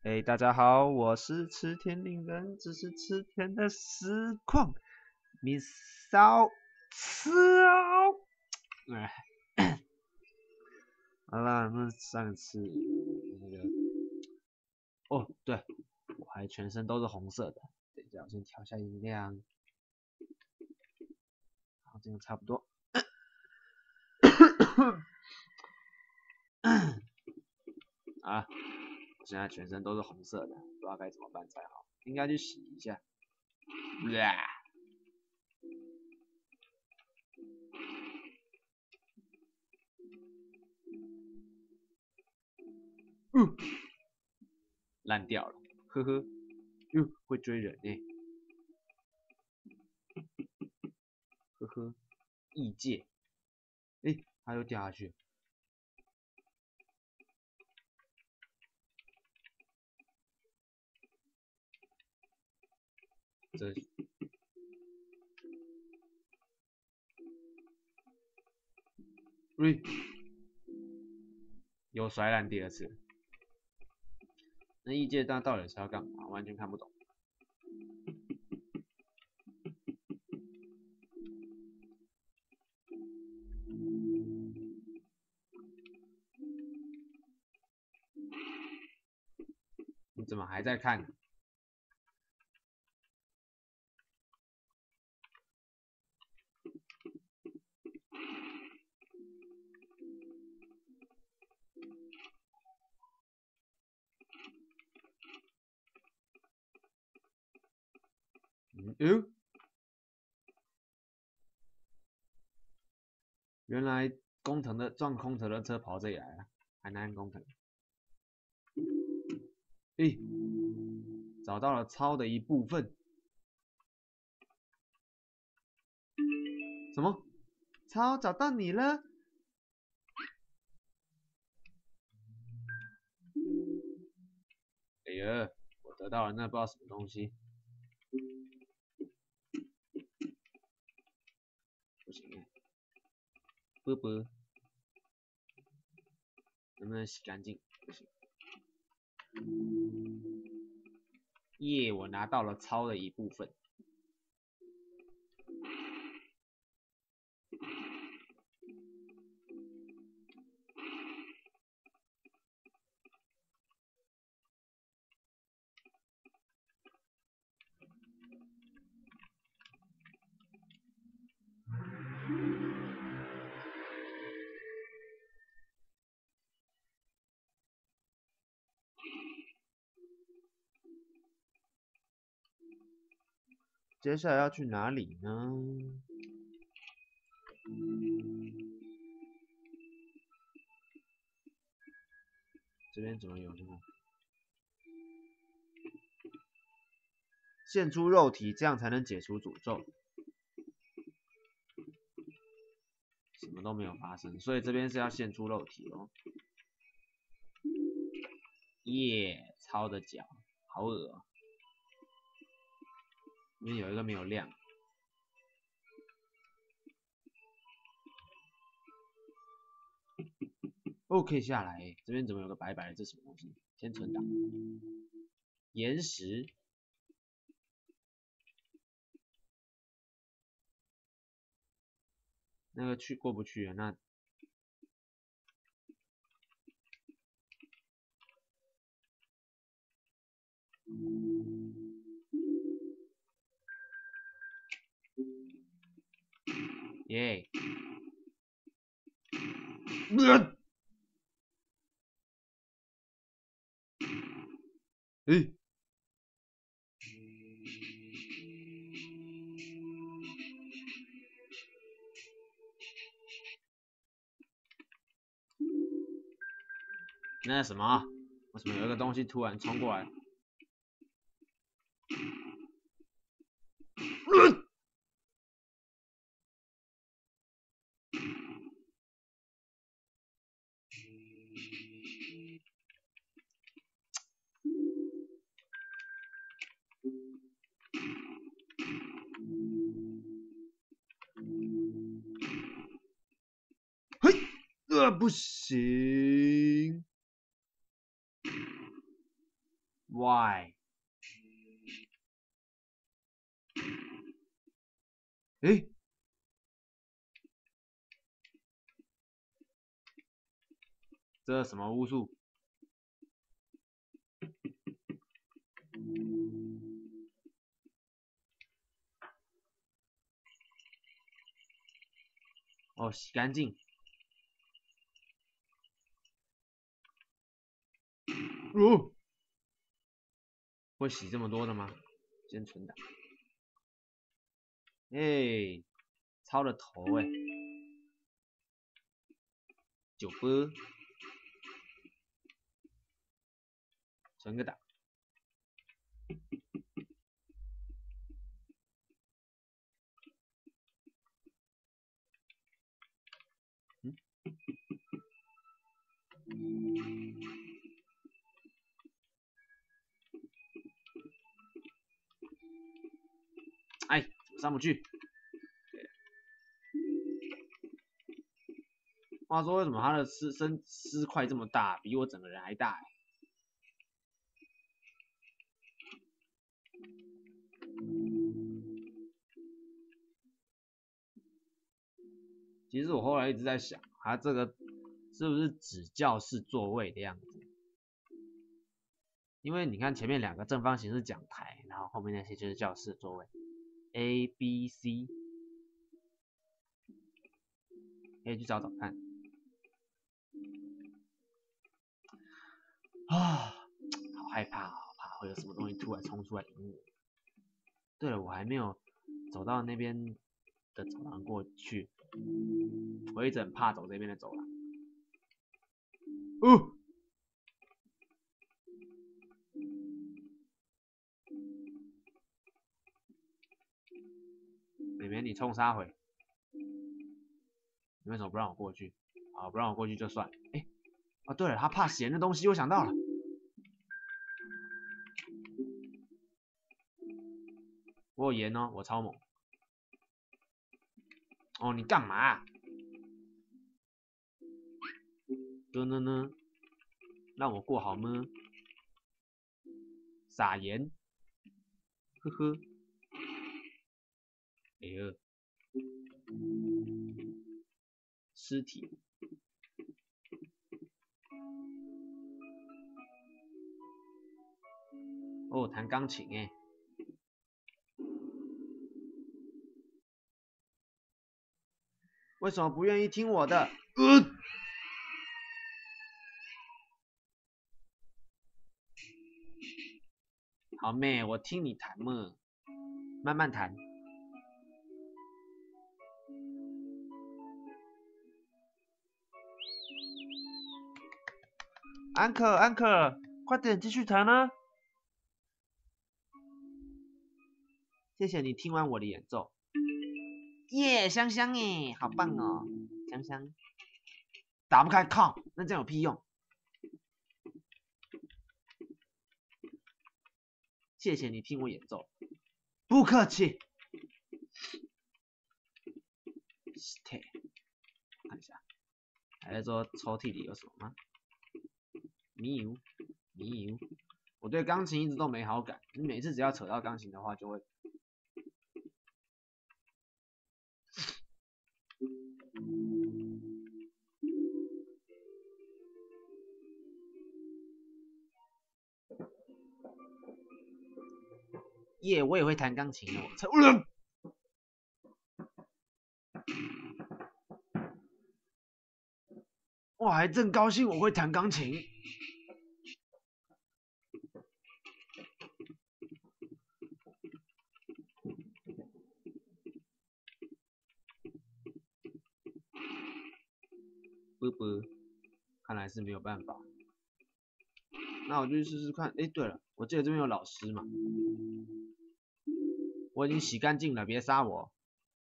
大家好，我是吃甜令人，只是吃甜的实况，你少吃哦。好啦，那上次那个，哦，对，我还全身都是红色的。等一下，我先调一下音量，好，这样差不多。啊，我现在全身都是红色的，不知道该怎么办才好，应该去洗一下。烂掉了，呵呵，会追人呢、呵呵，异界，它又掉下去。这，又摔烂第二次。那异界到底是要干嘛？完全看不懂。你怎么还在看？原来工藤的撞空投的车跑这里来了，还能按工藤。找到了超的一部分。什么？超找到你了？哎呀，我得到了那不知道什么东西。不行，啵啵，能不能洗干净？不行。耶，我拿到了超的一部分。接下来要去哪里呢？这边怎么有这个？献出肉体，这样才能解除诅咒。什么都没有发生，所以这边是要献出肉体哦。耶，超的脚，好恶哦。里面有一个没有亮。哦，可以下来。这边怎么有个白白的？这是什么东西？先存档。岩石。那个过不去啊？那耶。那什么？为什么有一个东西突然冲过来？嘿，不行。 ？Why？ 诶，这什么巫术？哦，洗干净。哦，会洗这么多的吗？先存档。哎，超了头哎，9波，存个档。哎，怎么上不去？话说为什么他的尸块这么大，比我整个人还大？其实我后来一直在想，他这个是不是指教室座位的样子？因为你看前面2个正方形是讲台，然后后面那些就是教室座位 ，A、B、C， 可以去找找看。啊，好害怕，好怕会有什么东西突然冲出来迎我。对了，我还没有走到那边的走廊过去，我一直很怕走这边的走廊。哦，妹妹你冲杀回，你为什么不让我过去？好，不让我过去就算。哎，哦对了，他怕咸的东西，我想到了。我有盐哦，我超猛。哦，你干嘛啊？呢？让我过好吗？撒盐，呵呵。哎呦，尸体。哦，弹钢琴哎。为什么不愿意听我的？好妹，我听你弹嘛，慢慢弹。安可，快点继续弹啊！谢谢你听完我的演奏。耶，香香耶，好棒哦，香香。打不开，靠，那这样有屁用？谢谢你听我演奏。不客气。看一下，还在说抽屉里有什么吗？迷油。我对钢琴一直都没好感，你每次只要扯到钢琴的话，就会。耶，我也会弹钢琴哦。我还真高兴我会弹钢琴。看来是没有办法。那我就去试试看。哎，对了，我记得这边有老师嘛。我已经洗干净了，别杀我。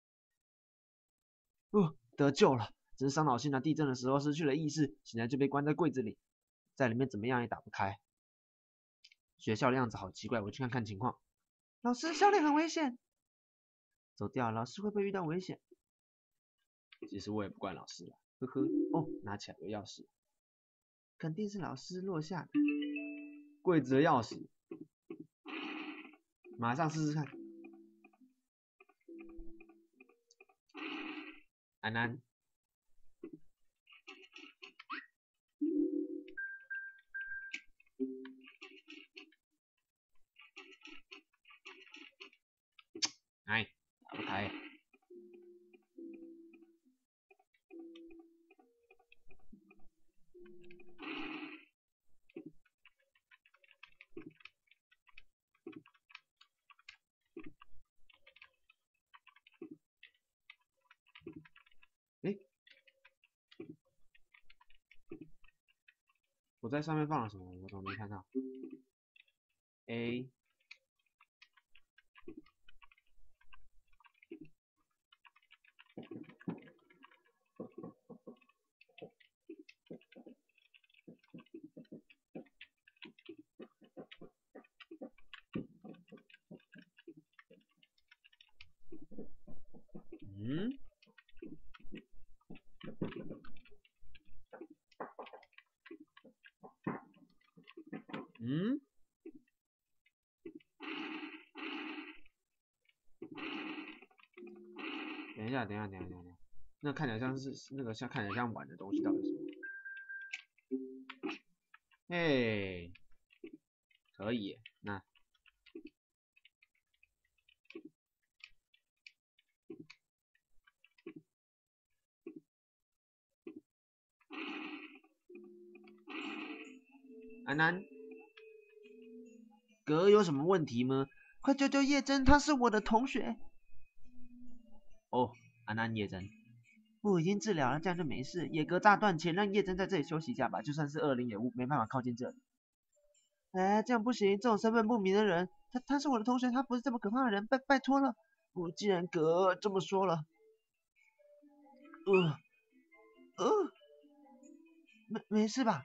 得救了，只是伤脑筋啊！地震的时候失去了意识，醒来就被关在柜子里，在里面怎么样也打不开。学校的样子好奇怪，我去看看情况。老师，校内很危险。走掉，老师会不会遇到危险？其实我也不怪老师了，呵呵。哦，拿起来有钥匙，肯定是老师落下的。柜子的钥匙， 马上试试看。安安，哎，打不开。哎，我在上面放了什么？我怎么没看到 ？A。嗯。嗯。等一下，那看起来像是那个看起来像碗的东西，到底是什么？嘿，可以耶，那安安，哥有什么问题吗？快救救叶真，她是我的同学。哦，安安叶真，我已经治疗了，这样就没事。野格炸断前，让叶真在这里休息一下吧，就算是恶灵也没办法靠近这里。哎，这样不行，这种身份不明的人，他是我的同学，他不是这么可怕的人，拜托了。我既然哥这么说了，呃呃，没事吧？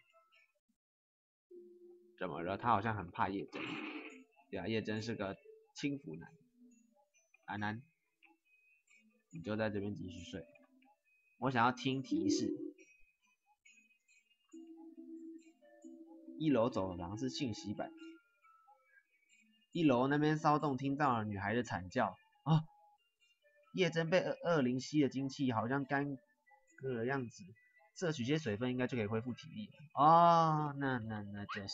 怎么了？他好像很怕叶真。对啊，叶真是个轻浮男。安安，你就在这边继续睡。我想要听提示。一楼走廊是信息版。一楼那边骚动，听到了女孩的惨叫。啊，叶真被恶灵吸的精气好像干戈的样子，摄取些水分应该就可以恢复体力了。哦，那就是。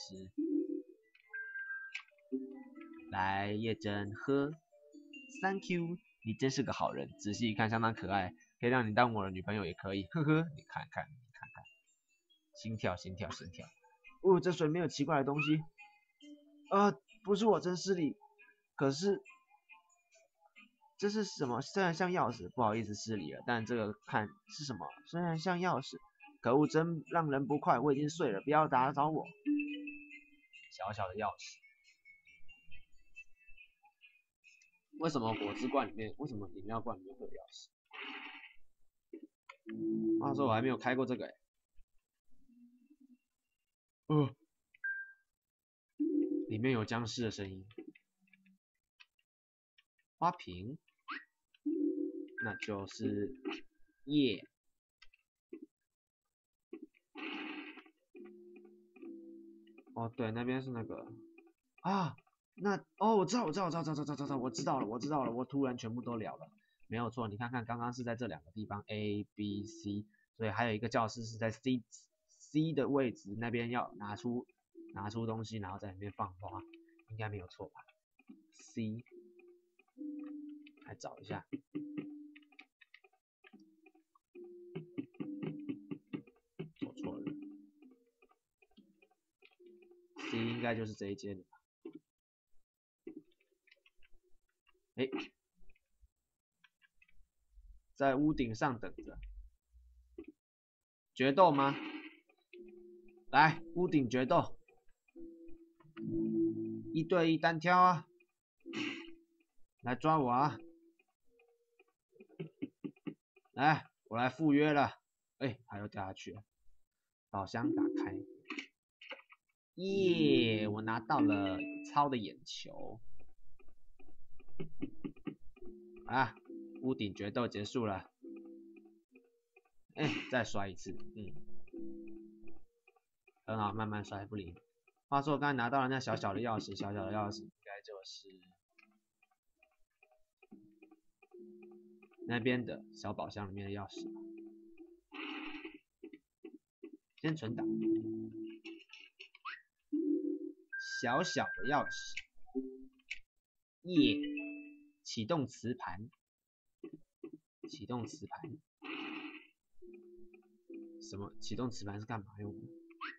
来，叶真喝 ，Thank you， 你真是个好人，仔细一看相当可爱，可以让你当我的女朋友也可以，呵呵，你看看，心跳，哦，这水没有奇怪的东西，不是我真失礼，可是这是什么？虽然像钥匙，不好意思失礼了，但这个看是什么？虽然像钥匙，可恶，真让人不快，我已经睡了，不要打扰我。小小的钥匙。为什么果汁罐里面，为什么饮料罐里面会有钥匙？话说我还没有开过这个里面有僵尸的声音。花瓶，那就是叶。哦，对，那边是那个啊，我知道了，我突然全部都了了，没有错，你看看刚刚是在这两个地方 A B C， 所以还有一个教室是在 C 的位置，那边要拿出东西，然后在里面放花，应该没有错吧 ？C， 来找一下，做错了 ，C 应该就是这一间。哎，在屋顶上等着。决斗吗？来，屋顶决斗，1对1单挑啊！来抓我啊！来，我来赴约了。哎，他又掉下去了。宝箱打开，耶！我拿到了超的眼球。啊，屋顶决斗结束了。哎，再摔一次，很好，慢慢摔不灵。话说我刚才拿到了那小小的钥匙，应该就是那边的小宝箱里面的钥匙。先存档。小小的钥匙。启动磁盘。启动磁盘。什么？启动磁盘是干嘛用的？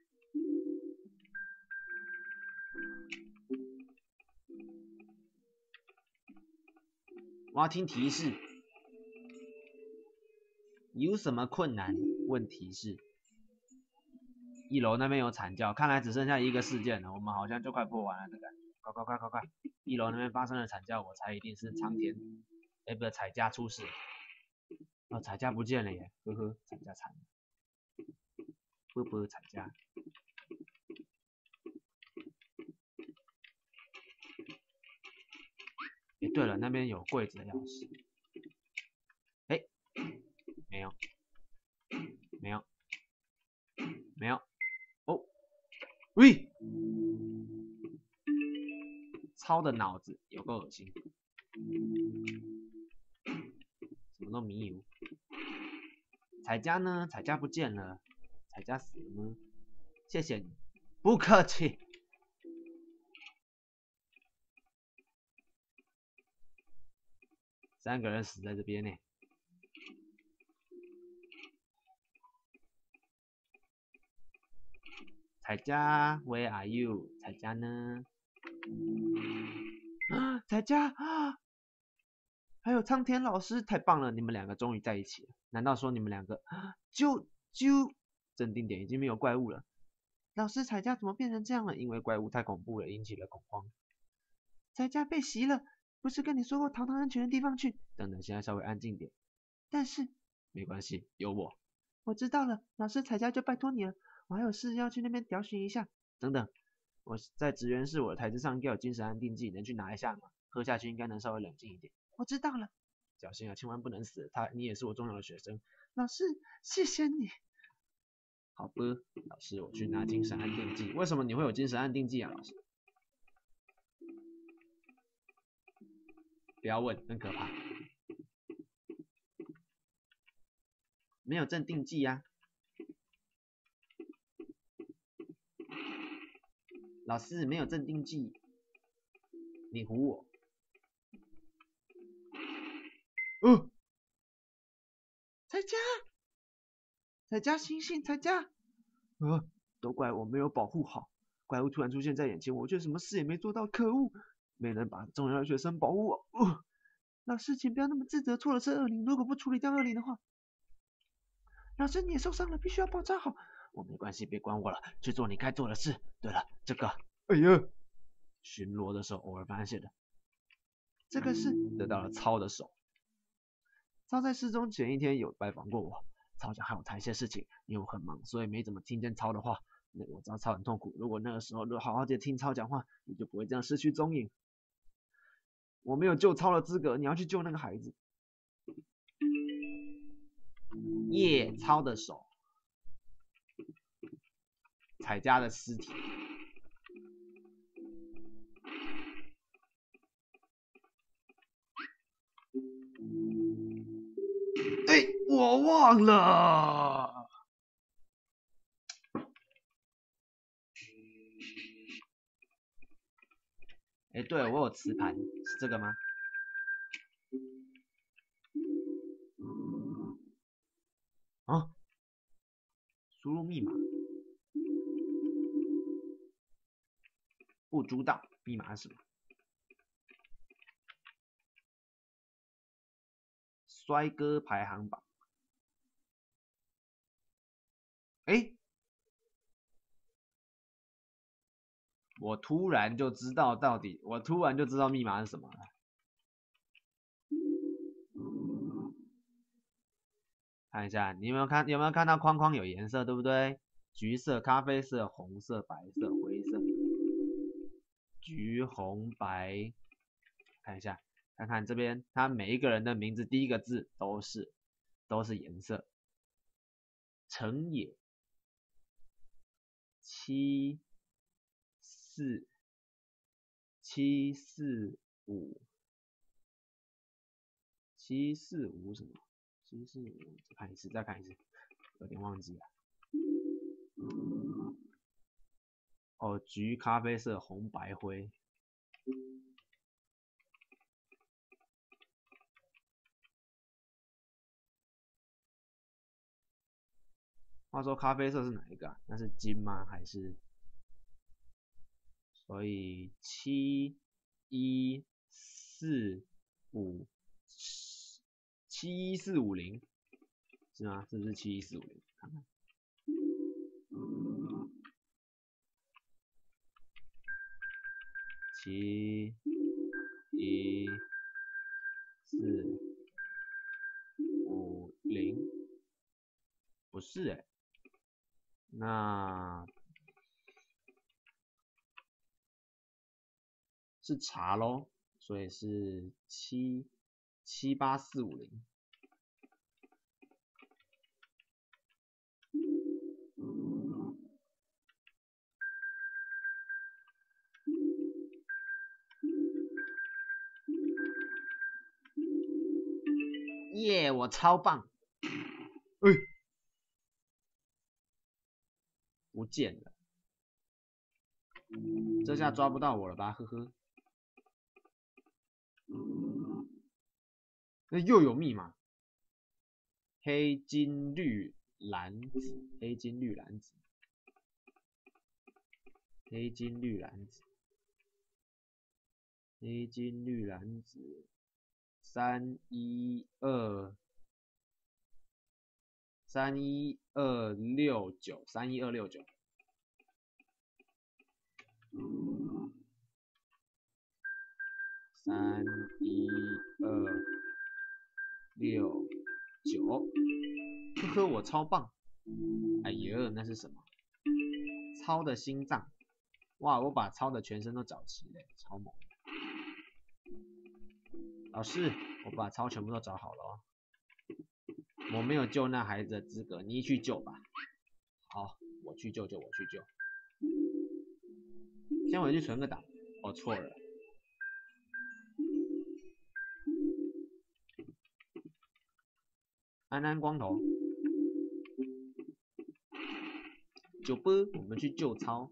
我要听提示。有什么困难？问提示。1楼那边有惨叫，看来只剩下一个事件了，我们好像就快破完了的感觉。快！1楼那边发生了惨叫，我猜一定是苍田，不是彩家出事。彩家不见了耶，呵呵，彩家惨了。彩家。对了，那边有柜子的钥匙。没有。哦，喂，超的脑子有够恶心，什么都迷糊。彩家呢？彩家不见了，彩家死了吗？谢谢你，不客气。3个人死在这边呢。彩家 ，Where are you？ 彩家呢？彩家还有苍田老师，太棒了！你们2个终于在一起了。难道说你们2个就镇定点，已经没有怪物了？老师，彩家怎么变成这样了？因为怪物太恐怖了，引起了恐慌。彩家被袭了，不是跟你说过逃到安全的地方去？等等，现在稍微安静点。但是没关系，有我。我知道了，老师，彩家就拜托你了。我还有事要去那边调询一下。等等，我在职员室我的台子上应该有精神安定剂，能去拿一下吗？喝下去应该能稍微冷静一点。我知道了，小心啊，千万不能死。你也是我重要的学生。老师，谢谢你。好吧，老师，我去拿精神安定剂。为什么你会有精神安定剂啊，老师？不要问，很可怕。没有镇定剂啊。老师，没有镇定剂，你唬我。彩家醒醒，彩家！都怪我没有保护好，怪物突然出现在眼前，我却什么事也没做到，可恶！没能把重要的学生保护我。老师，请不要那么自责，错了是恶灵，如果不处理掉恶灵的话，老师你也受伤了，必须要包扎好。我没关系，别管我了，去做你该做的事。对了，这个，哎呀，巡逻的时候偶尔发现的，这个是得到了操的手。操在失踪前1天有拜访过我，操想和我谈一些事情，因为我很忙，所以没怎么听见操的话。我知道操很痛苦，如果那个时候好好的听操讲话，你就不会这样失去踪影。我没有救操的资格，你要去救那个孩子。操的手，彩家的尸体。我忘了。对，我有磁盘，是这个吗？输入密码。不知道密码是什么？帅哥排行榜。我突然就知道密码是什么了。看一下，你有没有看到框框有颜色，对不对？橘色、咖啡色、红色、白色、灰色。橘、红、白，看一下，看看这边，它每一个人的名字第一个字都是颜色。成也745 745什么？745，再看一次，有点忘记了。哦，橘、咖啡色、红、白、灰。话说咖啡色是哪一个啊？那是金吗？还是？所以71450是吗？是不是71450？看看。71450，不是哎、那是茶咯，所以是78450。耶，我超棒！不见了，这下抓不到我了吧，呵呵。那又有密码，黑金绿蓝紫，黑金绿蓝紫，黑金绿蓝紫，黑金绿蓝紫31269，31269。31269，呵呵，我超棒！哎呀，那是什么？超的心脏！哇，我把超的全身都找齐了，超猛！老师，我把超全部都找好了哦。我没有救那孩子的资格，你去救吧。好，我去救。先回去存个档。哦，错了。安安光头。九波，我们去救超。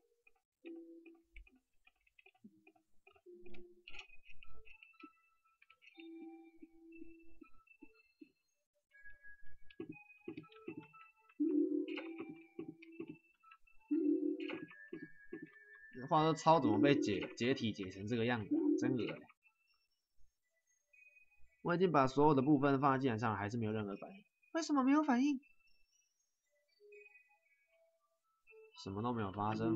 话说超怎么被解体解成这个样子啊？真恶心！我已经把所有的部分放在键盘上，还是没有任何反应。为什么没有反应？什么都没有发生。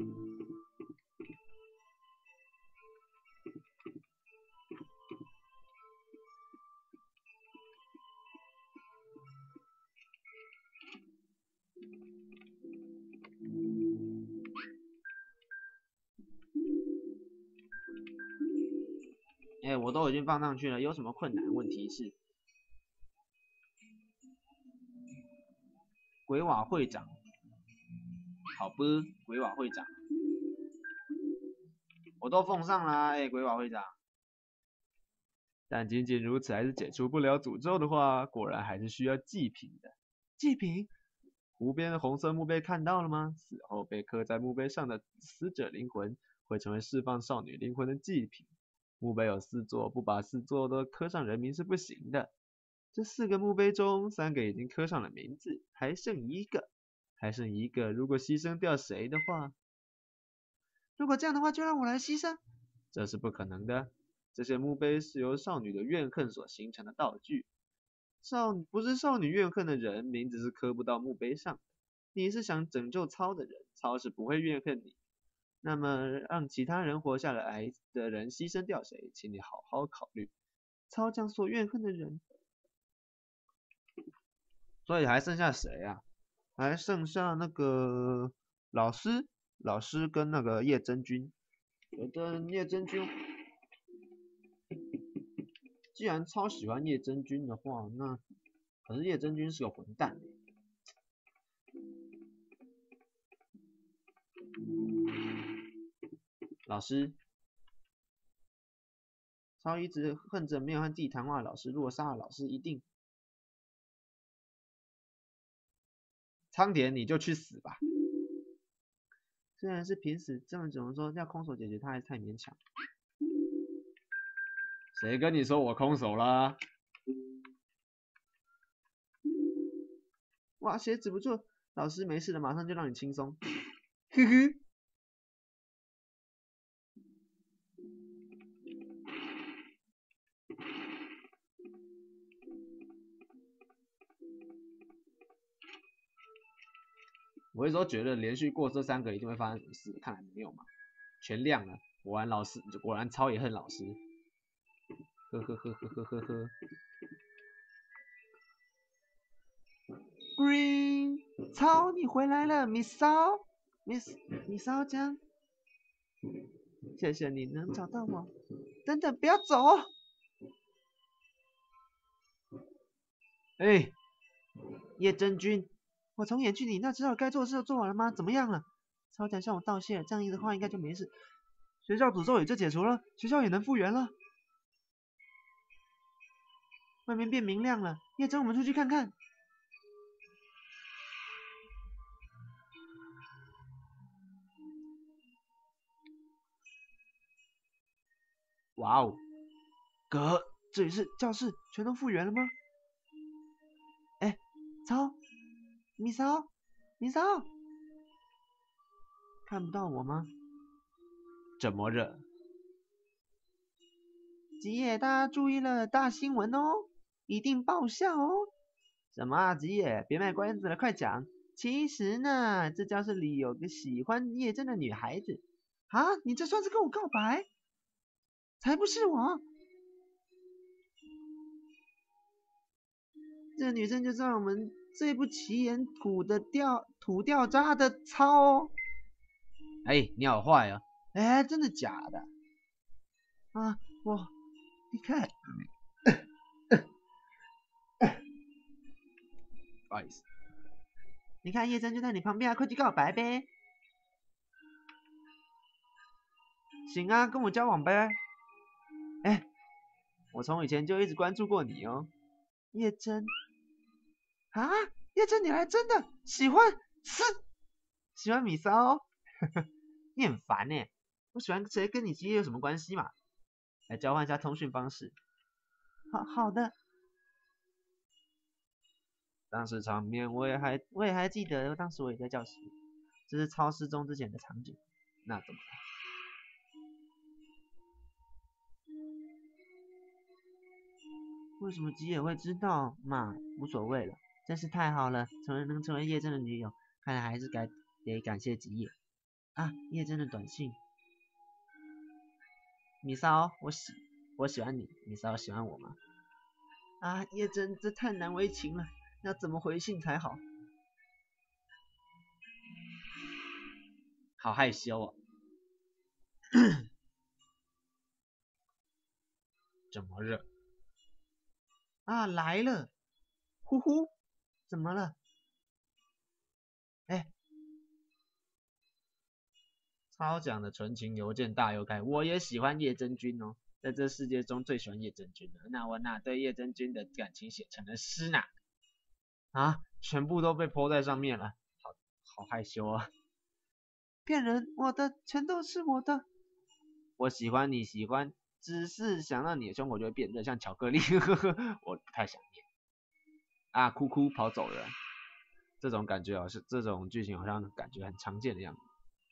哎，我都已经放上去了，有什么困难？问题是鬼瓦会长，好不？鬼瓦会长，我都奉上啦，哎，鬼瓦会长。但仅仅如此还是解除不了诅咒的话，果然还是需要祭品的。祭品？湖边的红色墓碑看到了吗？死后被刻在墓碑上的死者灵魂会成为释放少女灵魂的祭品。墓碑有4座，不把4座都刻上人名是不行的。这4个墓碑中，3个已经刻上了名字，还剩1个。如果牺牲掉谁的话，如果这样的话，就让我来牺牲。这是不可能的。这些墓碑是由少女的怨恨所形成的道具。不是少女怨恨的人，名字是刻不到墓碑上的。你是想拯救超的人，超是不会怨恨你。那么让其他人活下来的人牺牲掉谁，请你好好考虑。超将所怨恨的人，所以还剩下谁啊？还剩下那个老师跟那个叶真君。觉得叶真君，既然超喜欢叶真君的话，那可是叶真君是个混蛋。老师， 超一直恨着没有和自己谈话的老师，如果杀了老师，一定。苍田，你就去死吧！虽然是平死，这么怎么说要空手解决他还是太勉强。谁跟你说我空手啦？哇，鞋子不错，老师没事了，马上就让你轻松。呵呵。我那时候觉得连续过这3个一定会发生什么事，看来没有嘛，全亮了。果然超也恨老师。呵呵呵呵呵呵呵。Green， 超你回来了，Miss Miss 骚江，谢谢你能找到我。等等，不要走！哎，叶真君，我从眼距离那知道该做的事都做完了吗？怎么样了？超强向我道谢，这样一的话应该就没事。学校诅咒也就解除了，学校也能复原了。外面变明亮了，叶真，我们出去看看。哇哦，哥，这里是教室，全都复原了吗？哎，超，米骚，看不到我吗？怎么了？吉野，大家注意了，大新闻哦，一定爆笑哦。什么啊，吉野，别卖关子了，快讲。其实呢，这教室里有个喜欢叶真的女孩子。啊，你这算是跟我告白？才不是我！这女生就知道我们这部奇岩土掉渣的操哦。哎，你好坏啊！哎，真的假的？啊，你看，不好意思，你看叶真就在你旁边啊，快去告白呗！行啊，跟我交往呗！哎，我从以前就一直关注过你哦，叶真。啊，叶真，你还真的喜欢米骚哦？你很烦呢。我喜欢谁跟你吉野有什么关系嘛？来交换一下通讯方式。好的。当时场面我也还记得，当时我也在教室，这是超失踪之前的场景。那怎么了？为什么吉野会知道嘛？无所谓了，真是太好了，能成为叶真的女友，看来还是得感谢吉野啊。叶真的短信，米骚，我喜欢你，米骚喜欢我吗？啊，叶真，这太难为情了，要怎么回信才好？好害羞哦。怎么了？啊，来了，呼呼，怎么了？哎，超讲的纯情邮件大有开，我也喜欢叶真君哦，在这世界中最喜欢叶真君了。那我对叶真君的感情写成了诗呢？啊，全部都被泼在上面了，好害羞啊！骗人，我的全都是我的。我喜欢你喜欢，只是想让你的胸口就会变热，像巧克力。我不太想念啊，哭哭跑走了。这种感觉这种剧情好像感觉很常见的样子。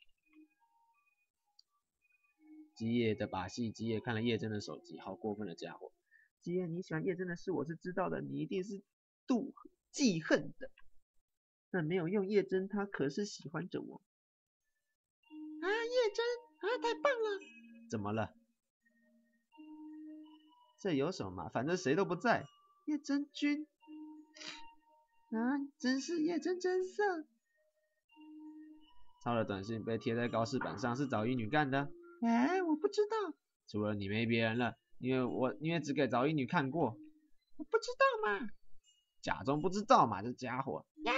吉野的把戏，吉野看了叶真的手机，好过分的家伙。吉野，你喜欢叶真的事我是知道的，你一定是记恨的。但没有用，叶真她可是喜欢着我。啊，叶真啊，太棒了！怎么了？这有什么嘛？反正谁都不在。叶真君啊，真是叶真真色。抄的短信被贴在告示板上，是找一女干的。哎，我不知道。除了你没别人了，因为只给找一女看过。我不知道嘛。假装不知道嘛，这家伙。呀，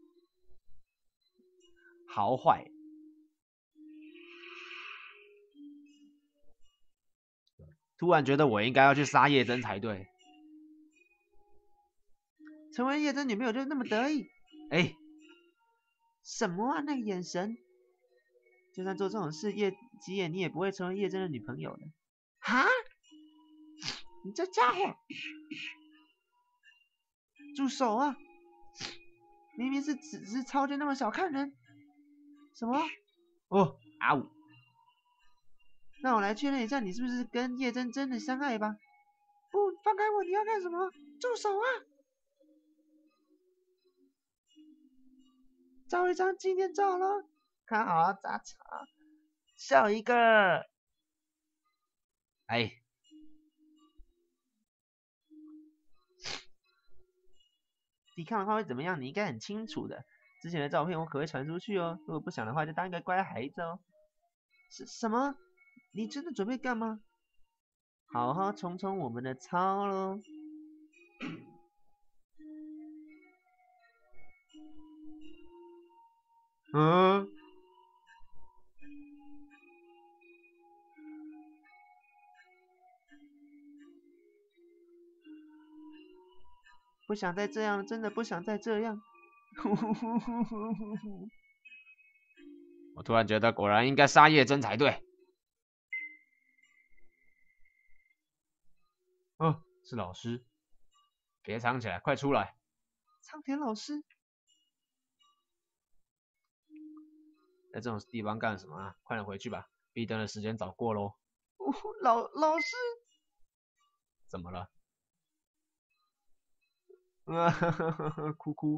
好坏。 突然觉得我应该要去杀叶真才对。成为叶真女朋友就那么得意？哎，什么啊？那个眼神，就算做这种事，吉野你也不会成为叶真的女朋友的。哈？你这家伙，住手啊！明明是只是超就那么小看人。什么？哦，啊呜！那我来确认一下，你是不是跟叶真真的相爱吧？不，放开我！你要干什么？住手啊！照一张纪念照咯，看好杂草，笑一个。哎，抵抗的话会怎么样？你应该很清楚的。之前的照片我可会传出去哦，如果不想的话，就当一个乖孩子哦。什么？你真的准备干嘛？好好冲冲我们的操咯。嗯。不想再这样，真的不想再这样。我突然觉得，果然应该杀叶真才对。哦，是老师，别藏起来，快出来！苍田老师，在这种地方干什么啊？快点回去吧，闭灯的时间早过喽。老师，怎么了？哭哭。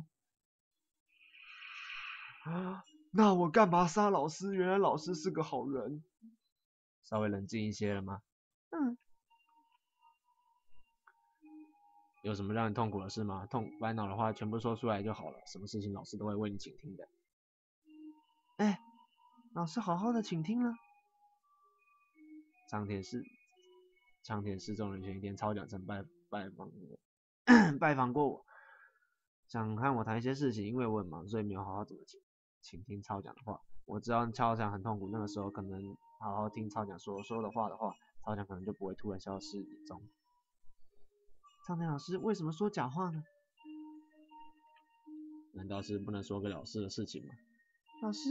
那我干嘛杀老师？原来老师是个好人。稍微冷静一些了吗？嗯。有什么让你痛苦的事吗？烦恼的话全部说出来就好了，什么事情老师都会为你倾听的。哎，老师好好的倾听了。苍田市众人前一天超奖曾拜访过我，想和我谈一些事情，因为我很忙，所以没有好好怎么倾听超奖的话。我知道超奖很痛苦，那个时候可能好好听超奖说的话，超奖可能就不会突然消失无踪。苍田老师为什么说假话呢？难道是不能说给老师的事情吗？老师，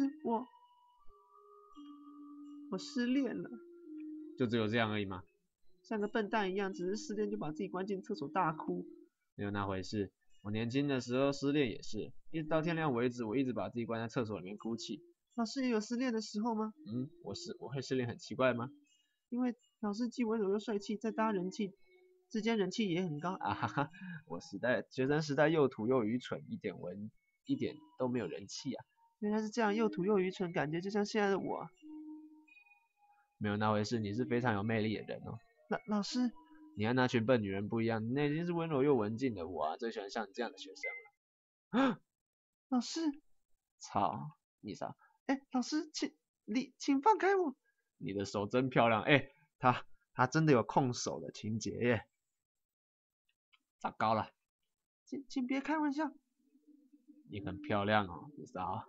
我失恋了。就只有这样而已吗？像个笨蛋一样，只是失恋就把自己关进厕所大哭。没有那回事，我年轻的时候失恋也是，一直到天亮为止，我一直把自己关在厕所里面哭泣。老师也有失恋的时候吗？我会失恋很奇怪吗？因为老师既温柔又帅气，在大家之间人气也很高啊哈哈。我学生时代又土又愚蠢，一点都没有人气啊。原来是这样，又土又愚蠢，感觉就像现在的我。没有那回事，你是非常有魅力的人哦。老师，你和那群笨女人不一样，你内心是温柔又文静的。我啊，最喜欢像你这样的学生了。老师，操，你傻！哎，老师，请放开我！你的手真漂亮，哎，他真的有控手的情节耶。糟糕了，请别开玩笑。你很漂亮哦，你傻。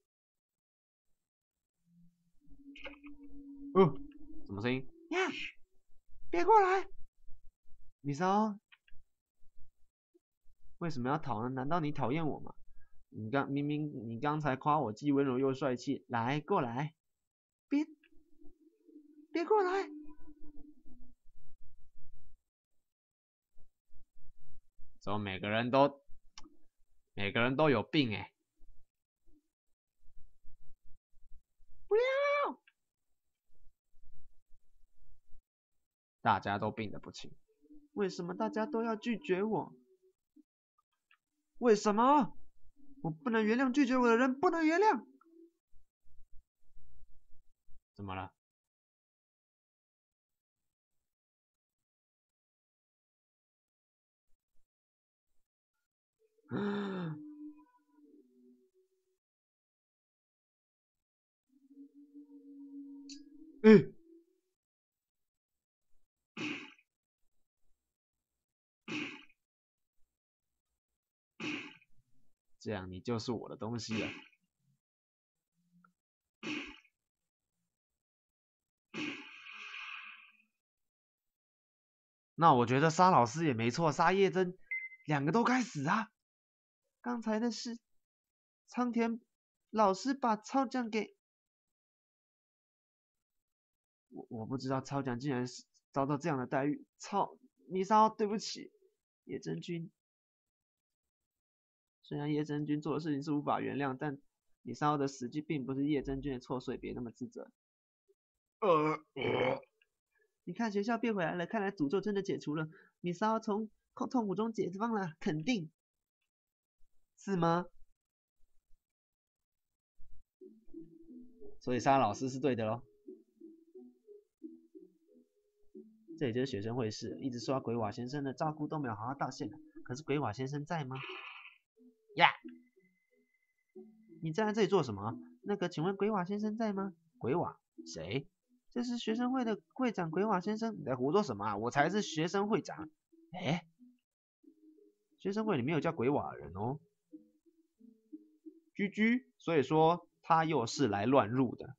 哦，什么声音？呀，别过来！米骚，为什么要逃呢？难道你讨厌我吗？明明你刚才夸我既温柔又帅气，来过来，别过来！怎么每个人都有病哎？不要！大家都病得不轻，为什么大家都要拒绝我？为什么？我不能原谅拒绝我的人，不能原谅。怎么了？哎，这样你就是我的东西了。 那我觉得沙老师也没错，沙叶真两个都该死啊！刚才的事，苍田老师把超奖给我不知道超奖竟然是遭到这样的待遇，米沙对不起，叶真君。虽然叶真君做的事情是无法原谅，但米沙的死机并不是叶真君的错，所以别那么自责。你看学校变回来了，看来诅咒真的解除了，米沙从痛苦中解放了，肯定是吗？所以沙老师是对的咯。这也就是学生会事，一直受到鬼瓦先生的照顾都没有好好道歉。可是鬼瓦先生在吗？呀！你站在这里做什么？那个，请问鬼瓦先生在吗？鬼瓦？谁？这是学生会的会长鬼瓦先生。你在胡说什么啊？我才是学生会长。哎，学生会里面有叫鬼瓦的人哦。居居，所以说他又是来乱入的。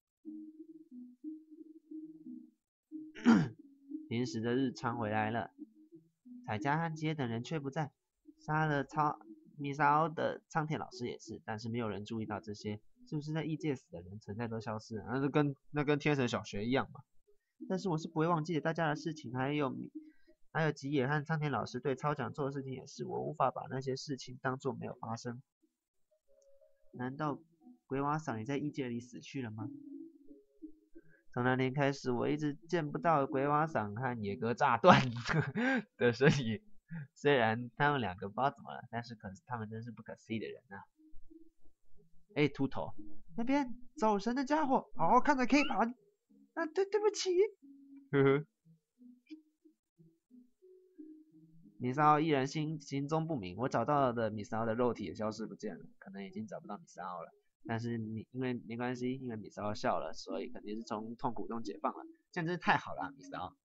临时的日昌回来了，彩家和街等人却不在，杀了米沙欧的苍田老师也是，但是没有人注意到这些，是不是在异界死的人存在都消失了？那跟天神小学一样嘛。但是我是不会忘记大家的事情，还有吉野和苍田老师对超讲做的事情也是，我无法把那些事情当作没有发生。难道鬼瓦桑也在异界里死去了吗？从那天开始，我一直见不到鬼瓦桑和野格炸断的身影。虽然他们两个不知道怎么了，但是他们真是不可思议的人啊！哎，秃头，那边走神的家伙，好好看着 K 盘。啊，对不起。呵呵。米沙奥依然行踪不明，我找到的米沙奥的肉体也消失不见了，可能已经找不到米沙奥了。但是因为没关系，因为米沙奥笑了，所以肯定是从痛苦中解放了。这样真是太好了，米沙奥。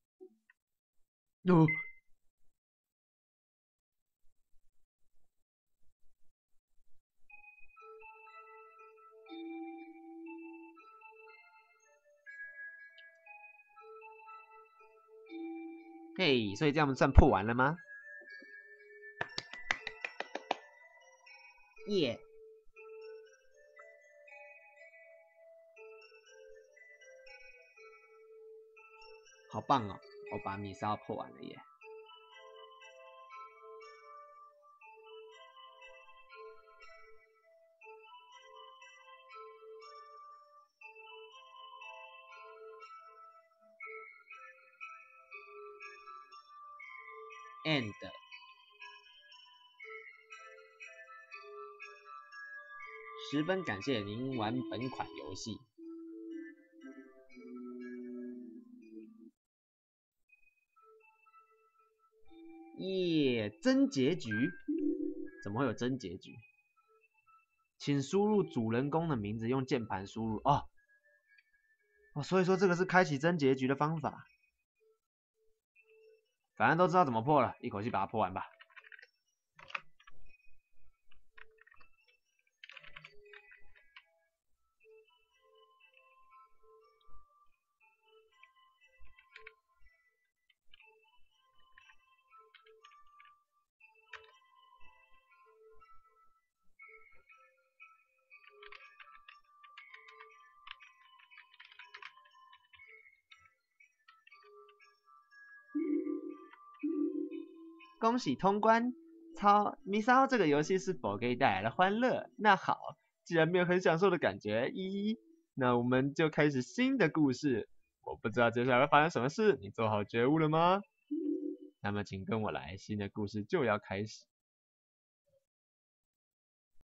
嘿，所以这样算破完了吗？耶！好棒哦！我把米沙奥破完了耶。end。十分感谢您玩本款游戏。耶，真结局？怎么会有真结局？请输入主人公的名字，用键盘输入。哦，所以说这个是开启真结局的方法。反正都知道怎么破了，一口气把它破完吧。恭喜通关！米沙这个游戏是否给你带来了欢乐？那好，既然没有很享受的感觉，那我们就开始新的故事。我不知道接下来会发生什么事，你做好觉悟了吗？那么请跟我来，新的故事就要开始。